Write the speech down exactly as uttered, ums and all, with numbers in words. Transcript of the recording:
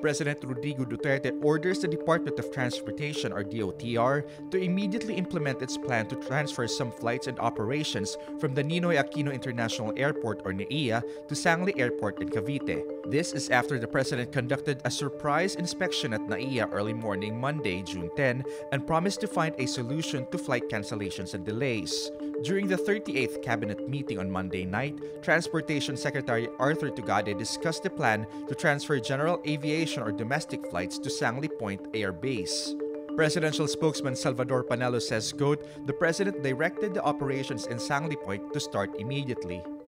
President Rodrigo Duterte orders the Department of Transportation or D O T R to immediately implement its plan to transfer some flights and operations from the Ninoy Aquino International Airport or N A I A to Sangley Airport in Cavite. This is after the President conducted a surprise inspection at N A I A early morning Monday, June tenth, and promised to find a solution to flight cancellations and delays. During the thirty-eighth Cabinet meeting on Monday night, Transportation Secretary Arthur Tugade discussed the plan to transfer general aviation or domestic flights to Sangley Point Air Base. Presidential spokesman Salvador Panelo says, quote, "The President directed the operations in Sangley Point to start immediately."